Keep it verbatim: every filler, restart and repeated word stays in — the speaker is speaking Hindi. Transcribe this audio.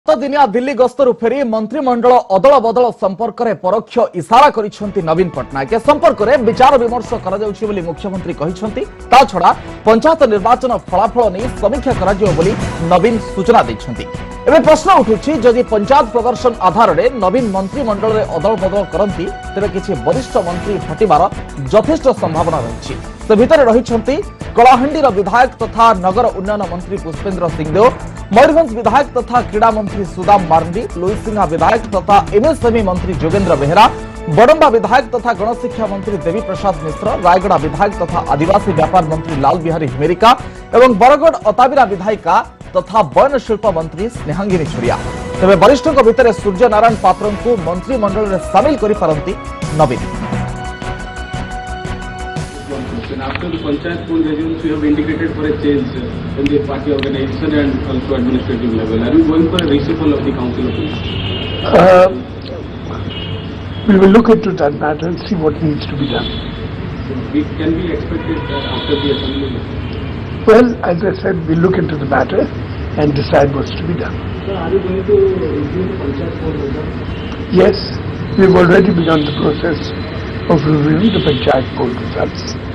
सात दिनिया दिल्ली गस्तरु फेरी मंत्रिमंडल अदल बदल संपर्क में परोक्ष इशारा करिसेंती नवीन पट्टनायक। संपर्क में विचार विमर्श करा जाउछि बोली मुख्यमंत्री कहिसेंती। ता छड़ा पंचायत निर्वाचन फलाफल नहीं समीक्षा करा जिवो बोली नवीन सूचना दैछंती। एबे प्रश्न उठुछि जदि पंचायत प्रदर्शन आधार में नवीन मंत्रिमंडल में अदल बदल करंती तेबे किछि वरिष्ठ मंत्री हटिबार यथेष्ट संभावना रहिछि। से भितर रहिछंती कलाहांडीर विधायक तथा नगर उन्नयन मंत्री पुष्पेंद्र सिंहदेव, मयूरभंज विधायक तथा क्रीड़ा मंत्री सुदाम मार्ंडी, लुईसिंघा विधायक तथा एमएसएमई मंत्री जोगेंद्र बेहेरा, बड़म्बा विधायक तथा गणशिक्षा मंत्री देवी प्रसाद मिश्र, रायगढ़ विधायक तथा आदिवासी व्यापार मंत्री लाल बिहारी हिमेरिका एवं बरगढ़ अताबिरा विधायिका तथा बयन शिल्प मंत्री स्नेहांगिनी छुरिया। तेज वरिष्ठ भितर सूर्य नारायण पात्र को मंत्रिमंडल में सामिल करिपारंती नवीन। After the Panchayat Board resolutions, you have indicated for a change in the party organization and also administrative level. Are you going for a reshuffle of the Council of Police? Uh, we will look into that matter and see what needs to be done. So we can be expected uh, after the assembly? Well, as I said, we'll look into the matter and decide what's to be done. So are you going to review the Panchayat Board results? Yes, we've already begun the process of reviewing the Panchayat Board results.